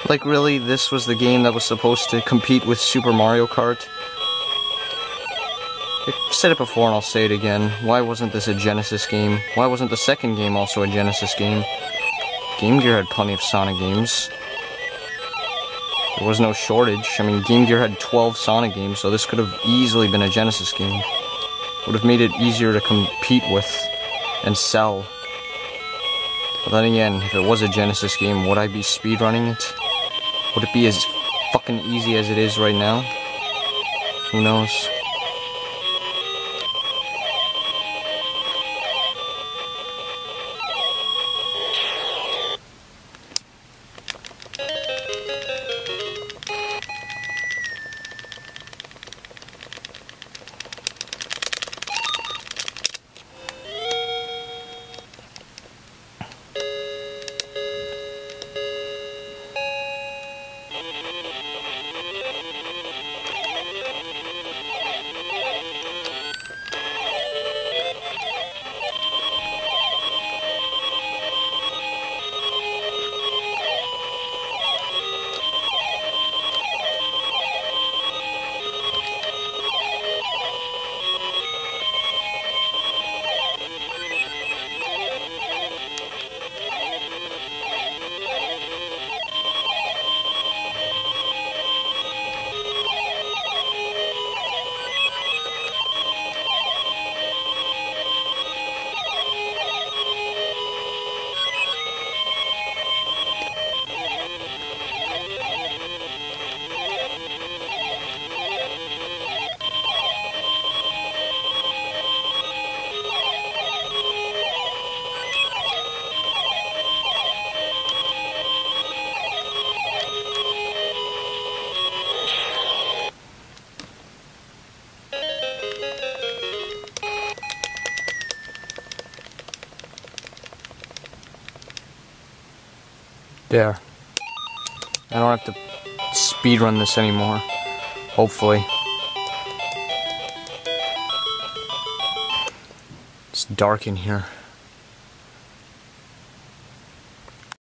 Like, really, this was the game that was supposed to compete with Super Mario Kart? I've said it before and I'll say it again. Why wasn't this a Genesis game? Why wasn't the second game also a Genesis game? Game Gear had plenty of Sonic games. There was no shortage. I mean, Game Gear had 12 Sonic games, so this could have easily been a Genesis game. Would have made it easier to compete with and sell. But then again, if it was a Genesis game, would I be speedrunning it? Would it be as fucking easy as it is right now? Who knows? There. I don't have to speedrun this anymore. Hopefully. It's dark in here.